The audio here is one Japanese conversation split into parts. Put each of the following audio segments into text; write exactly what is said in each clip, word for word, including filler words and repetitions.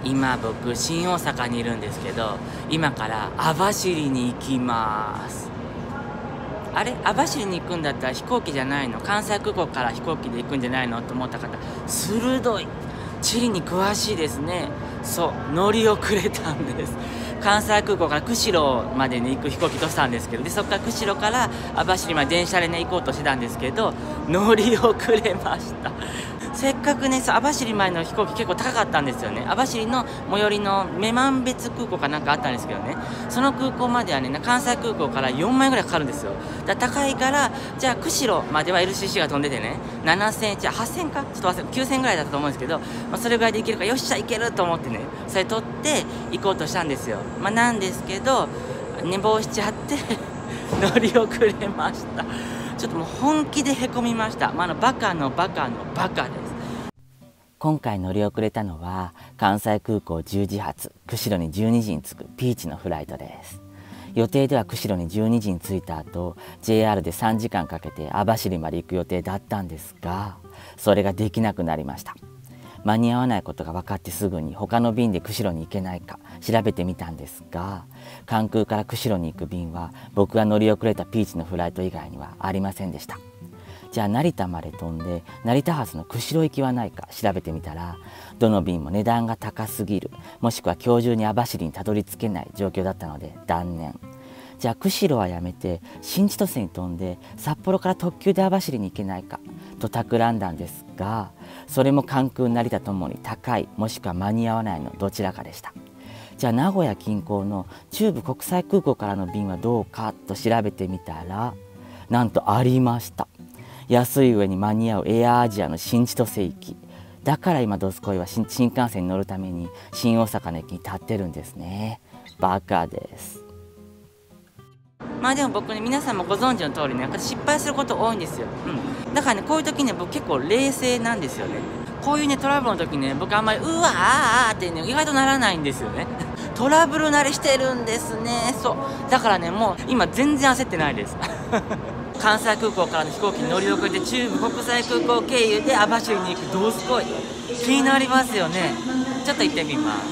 今僕新大阪にいるんですけど、今から網走に行きます。あれ、網走に行くんだったら飛行機じゃないの、関西空港から飛行機で行くんじゃないのと思った方、鋭い、地理に詳しいですね。そう、乗り遅れたんです。関西空港から釧路までに行く飛行機としたんですけど、でそこから釧路から網走まで電車でね行こうとしてたんですけど、乗り遅れました。せっかくね、そう網走までの飛行機結構高かったんですよね。網走の最寄りの女満別空港かなんかあったんですけどね、その空港まではね、関西空港からよんまんえんぐらいかかるんですよ。だから高いから、じゃあ釧路までは エルシーシー が飛んでてね、ななせんえん、じゃあはっせんえんか、ちょっと忘れきゅうせんえんぐらいだったと思うんですけど、まあ、それぐらいで行けるから、よっしゃ行けると思ってね、それ取って行こうとしたんですよ。まあ、なんですけど寝坊しちゃって乗り遅れました。ちょっともう本気でへこみました。まあ、あのバカのバカのバカです。今回乗り遅れたのは関西空港じゅうじ発、釧路にじゅうにじに着くピーチのフライトです。予定では釧路にじゅうにじに着いた後 ジェイアール でさんじかんかけて網走まで行く予定だったんですが、それができなくなりました。間に合わないことが分かってすぐに他の便で釧路に行けないか調べてみたんですが、関空から釧路に行く便は僕が乗り遅れたピーチのフライト以外にはありませんでした。じゃあ成田まで飛んで成田発の釧路行きはないか調べてみたら、どの便も値段が高すぎる、もしくは今日中に網走にたどり着けない状況だったので断念。じゃあ釧路はやめて新千歳に飛んで札幌から特急で網走に行けないかと企んだんですが、それも関空成田ともに高い、もしくは間に合わないのどちらかでした。じゃあ名古屋近郊の中部国際空港からの便はどうかと調べてみたら、なんとありました。安い上に間に合うエアアジアの新千歳行き。だから今どすこいは新幹線に乗るために新大阪の駅に立ってるんですね。バカです。まあでも僕ね、皆さんもご存知の通りね、失敗すること多いんですよ。うん、だからね、こういう時ね、僕結構冷静なんですよね。こういうねトラブルの時ね、僕あんまりうわあーってね意外とならないんですよね。トラブル慣れしてるんですね。そうだからね、もう今全然焦ってないです。関西空港からの飛行機に乗り遅れて中部国際空港経由で網走に行く、どうすこい気になりますよね。ちょっと行ってみます。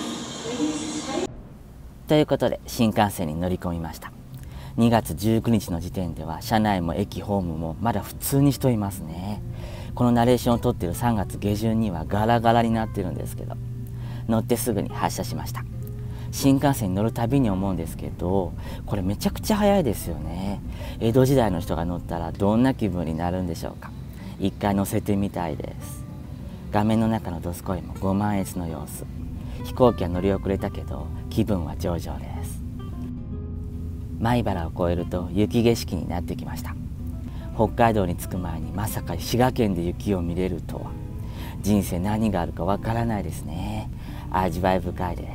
ということで新幹線に乗り込みました。にがつじゅうくにちの時点では車内も駅ホームもまだ普通に人いますね。このナレーションを撮っているさんがつげじゅんにはガラガラになってるんですけど、乗ってすぐに発車しました。新幹線に乗るたびに思うんですけど、これめちゃくちゃ早いですよね。江戸時代の人が乗ったらどんな気分になるんでしょうか。一回乗せてみたいです。画面の中のドスコイもごまんえつの様子。飛行機は乗り遅れたけど気分は上々です。米原を越えると雪景色になってきました。北海道に着く前にまさか滋賀県で雪を見れるとは。人生何があるかわからないですね。味わい深いです。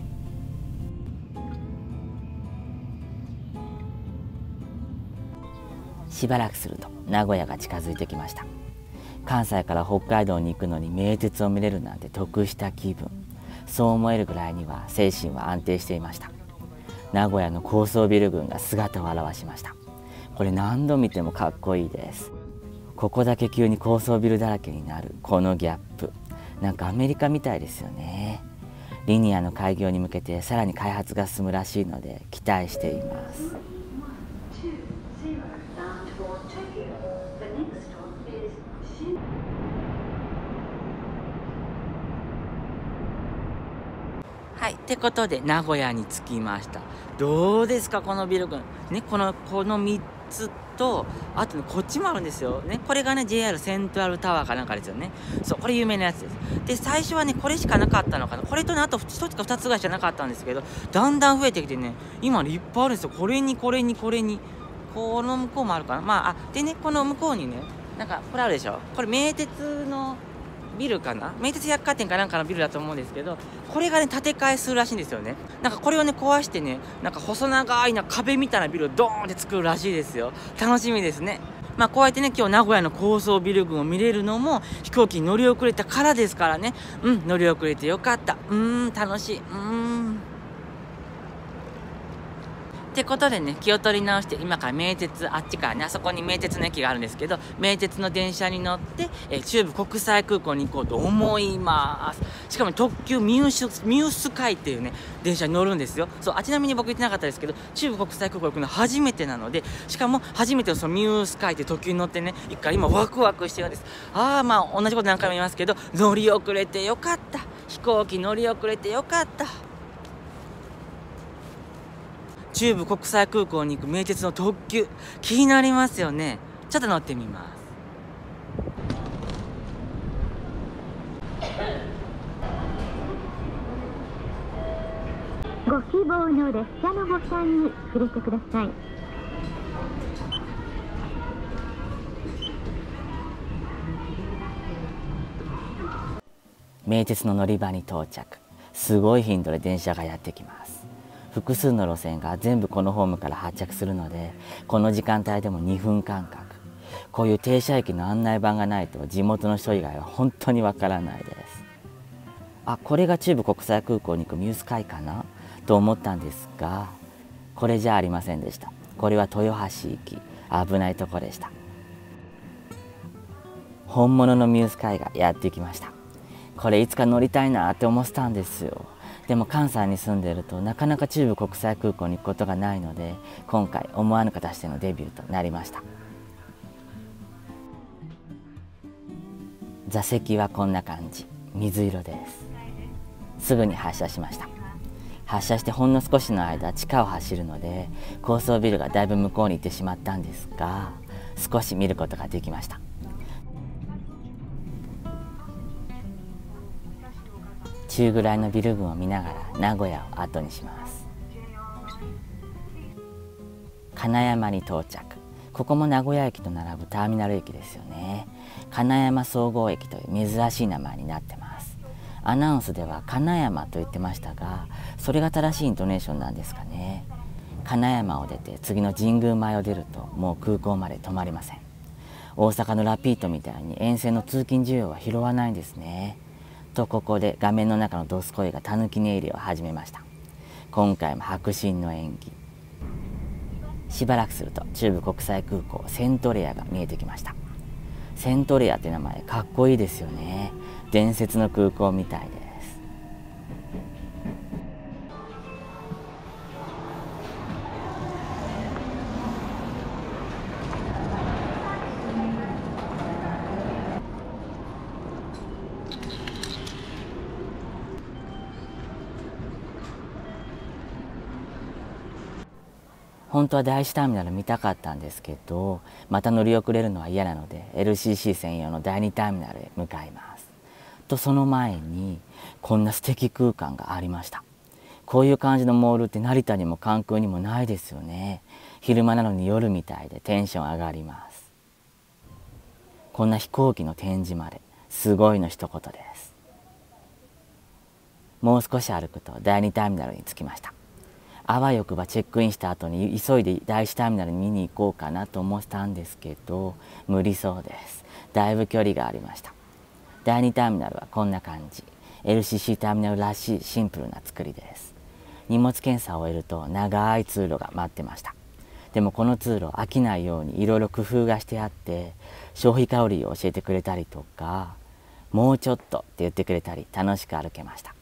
しばらくすると名古屋が近づいてきました。関西から北海道に行くのに名鉄を見れるなんて得した気分。そう思えるぐらいには精神は安定していました。名古屋の高層ビル群が姿を現しました。これ何度見てもかっこいいです。ここだけ急に高層ビルだらけになるこのギャップ、なんかアメリカみたいですよね。リニアの開業に向けてさらに開発が進むらしいので期待しています。はい、ってことで名古屋に着きました。どうですかこのビル群ね、このこのみっつと、あとねこっちもあるんですよね。これがね ジェイアール セントラルタワーかなんかですよね。そう、これ有名なやつです。で最初はねこれしかなかったのかな、これとねあとひとつかふたつぐらいしかなかったんですけど、だんだん増えてきてね、今ねいっぱいあるんですよ。これにこれにこれにこの向こうもあるかな。まああでね、この向こうにねなんかこれあるでしょ。これ名鉄のビルかな、名鉄百貨店かなんかのビルだと思うんですけど、これがね建て替えするらしいんですよね。なんかこれをね壊してね、なんか細長いな壁みたいなビルをドーンって作るらしいですよ。楽しみですね。まあこうやってね今日名古屋の高層ビル群を見れるのも飛行機に乗り遅れたからですからね。うん乗り遅れてよかった。うーん楽しい。うーんってことでね、気を取り直して、今から名鉄、あっちからね、あそこに名鉄の駅があるんですけど、名鉄の電車に乗って、えー、中部国際空港に行こうと思います。しかも特急ミュース、ミュースカイっていうね、電車に乗るんですよ。そう、あ、ちなみに僕言ってなかったですけど、中部国際空港行くの初めてなので、しかも初めてのそのミュースカイって特急に乗ってね、行くから今ワクワクしてるんです。ああ、まあ同じこと何回も言いますけど、乗り遅れてよかった。飛行機乗り遅れてよかった。中部国際空港に行く名鉄の特急、気になりますよね。ちょっと乗ってみます。 ご希望の列車のボタンに触れてください。 名鉄の乗り場に到着。すごい頻度で電車がやってきます。複数の路線が全部このホームから発着するので、この時間帯でもにふんかんかん。こういう停車駅の案内板がないと地元の人以外は本当にわからないです。あ、これが中部国際空港に行くミュースカイかなと思ったんですが、これじゃありませんでした。これは豊橋行き、危ないとこでした。本物のミュースカイがやってきました。これいつか乗りたいなって思ってたんですよ。でも関西に住んでいるとなかなか中部国際空港に行くことがないので、今回思わぬ形でのデビューとなりました。座席はこんな感じ、水色です。すぐに発車しました。発車してほんの少しの間地下を走るので、高層ビルがだいぶ向こうに行ってしまったんですが、少し見ることができました。中ぐらいのビル群を見ながら名古屋を後にします。金山に到着。ここも名古屋駅と並ぶターミナル駅ですよね。金山総合駅という珍しい名前になってます。アナウンスでは金山と言ってましたが、それが正しいイントネーションなんですかね。金山を出て次の神宮前を出るともう空港まで止まりません。大阪のラピートみたいに沿線の通勤需要は拾わないんですね。とここで画面の中のドスコイがたぬき寝入りを始めました。今回も迫真の演技。しばらくすると中部国際空港セントレアが見えてきました。セントレアって名前かっこいいですよね。伝説の空港みたいです。本当は第一ターミナル見たかったんですけど、また乗り遅れるのは嫌なので エルシーシー 専用のだいにターミナルへ向かいます。とその前にこんな素敵空間がありました。こういう感じのモールって成田にも関空にもないですよね。昼間なのに夜みたいでテンション上がります。こんな飛行機の展示まですごいの一言です。もう少し歩くとだいにターミナルに着きました。あわよくばチェックインした後に急いでだいいちターミナルに見に行こうかなと思ってたんですけど、無理そうです。だいぶ距離がありました。だいにターミナルはこんな感じ。エルシーシー ターミナルらしいシンプルな作りです。荷物検査を終えると長い通路が待ってました。でもこの通路飽きないようにいろいろ工夫がしてあって、消費カロリーを教えてくれたりとか、もうちょっとって言ってくれたり楽しく歩けました。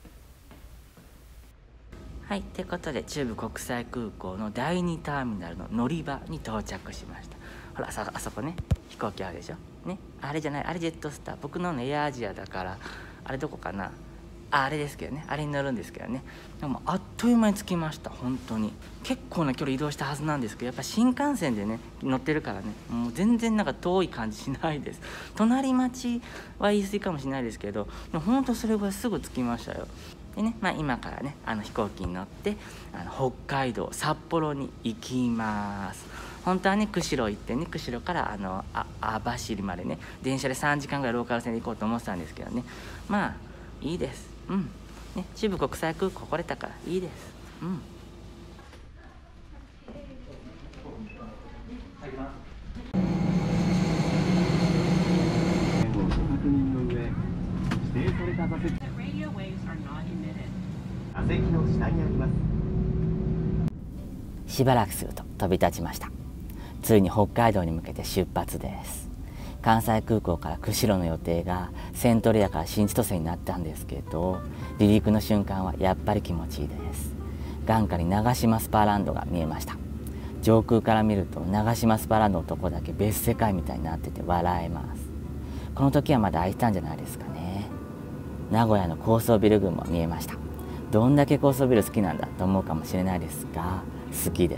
はい、ということで中部国際空港のだいにターミナルの乗り場に到着しました。ほら、あそ、あそこね、飛行機あるでしょ。ね、あれじゃない、あれジェットスター。僕ののエアアジアだから、あれどこかな。あ、あれですけどね、あれに乗るんですけどね。でもあっという間に着きました、本当に。結構な距離移動したはずなんですけど、やっぱ新幹線でね、乗ってるからね、もう全然なんか遠い感じしないです。隣町は言い過ぎかもしれないですけど、でも本当それぐらいすぐ着きましたよ。でね、まあ、今からねあの飛行機に乗ってあの北海道札幌に行きます。本当はね釧路行ってね、釧路からあのあ網走までね電車でさんじかんぐらいローカル線で行こうと思ってたんですけどね、まあいいです。うんね、中部国際空港来れたからいいです。うん。 しばらくすると飛び立ちました。ついに北海道に向けて出発です。関西空港から釧路の予定がセントレアから新千歳になったんですけど、離陸の瞬間はやっぱり気持ちいいです。眼下に長島スパーランドが見えました。上空から見ると長島スパーランドのとこだけ別世界みたいになってて笑えます。この時はまだ開いてたんじゃないですかね。名古屋の高層ビル群も見えました。どんだけ高層ビル好きなんだと思うかもしれないですが、好きです。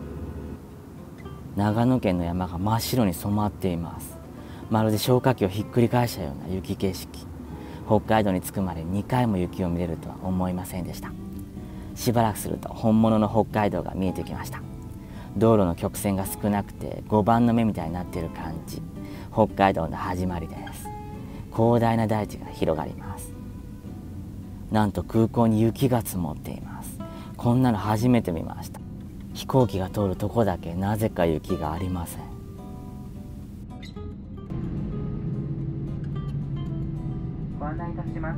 長野県の山が真っ白に染まっています。まるで消火器をひっくり返したような雪景色。北海道に着くまでにかいも雪を見れるとは思いませんでした。しばらくすると本物の北海道が見えてきました。道路の曲線が少なくて碁盤の目みたいになっている感じ。北海道の始まりです。広大な大地が広がります。なんと空港に雪が積もっています。こんなの初めて見ました。飛行機が通るとこだけなぜか雪がありません。ご案内いたします。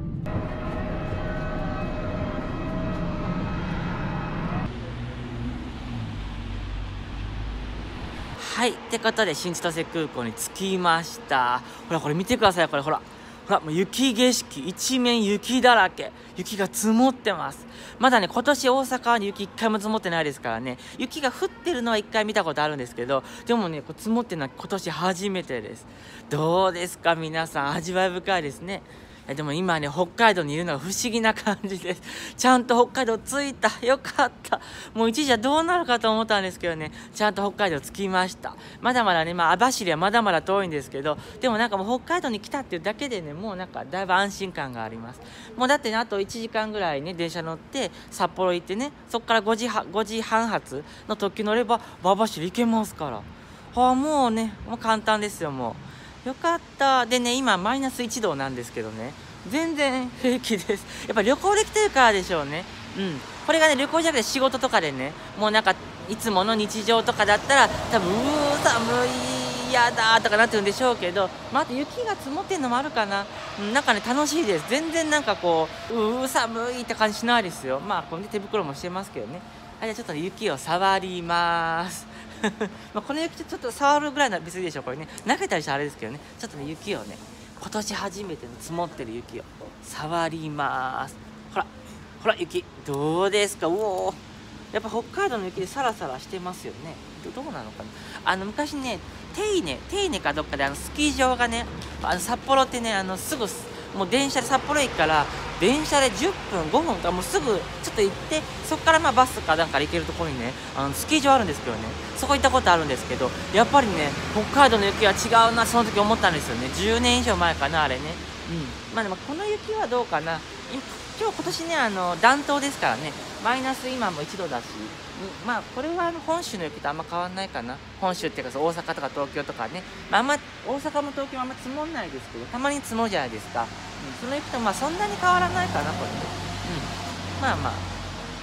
はい、ってことで新千歳空港に着きました。ほらこれ見てください。これほらほらもう雪景色一面雪だらけ。雪が積もってます。まだね今年大阪は雪一回も積もってないですからね。雪が降ってるのは一回見たことあるんですけど、でもねこう積もってるのは今年初めてです。どうですか皆さん、味わい深いですね。でも今ね北海道にいるのが不思議な感じです。ちゃんと北海道着いた。よかった。もう一時はどうなるかと思ったんですけどね、ちゃんと北海道着きました。まだまだね、まあ、網走はまだまだ遠いんですけど、でもなんかもう北海道に来たっていうだけでね、もうなんかだいぶ安心感があります。もうだってねあといちじかんぐらいね電車乗って札幌行ってね、そこからごじはん発の特急乗れば網走行けますから。はあ、もうねもう簡単ですよ。もうよかった。でね今マイナスいちどなんですけどね、全然平気です。やっぱり旅行できてるからでしょうね。うん、これがね旅行じゃなくて仕事とかでね、もうなんかいつもの日常とかだったら多分うー寒いやだとかなってるんでしょうけど、まあ、あと雪が積もってるのもあるかな、うん、なんかね楽しいです。全然なんかこううー寒いって感じしないですよ。まあこれで手袋もしてますけどね。あ、じゃあちょっと、ね、雪を触りますまあこの雪ちょっと触るぐらいなら別にいいでしょう。これね投げたりしたらあれですけどね、ちょっとね雪をね今年初めての積もってる雪を触ります。ほらほら雪どうですか。うおー、やっぱ北海道の雪でサラサラしてますよね。 ど, どうなのかな。あの昔ね手稲手稲かどっかであのスキー場がね、あの札幌ってねあのすぐもう電車で札幌駅から電車でじゅっぷんごふんかもうすぐちょっと行って、そこからまあバスかなんかで行けるところにねあのスキー場あるんですけどね、そこ行ったことあるんですけど、やっぱりね北海道の雪は違うな、その時思ったんですよね。じゅうねん以上前かなあれね。うん、まあでもこの雪はどうかな。今日今年ねあの暖冬ですからね、マイナス今もいちどだし、うん、まあこれはあの本州の雪とあんま変わんないかな。本州っていうか大阪とか東京とかね、まあ、あんま大阪も東京もあんま積もんないですけど、たまに積もるじゃないですか。うん、その雪とまあそんなに変わらないかなこれで。うん、まあまあ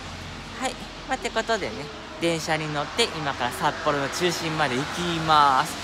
はい、まあ、ってことでね電車に乗って今から札幌の中心まで行きます。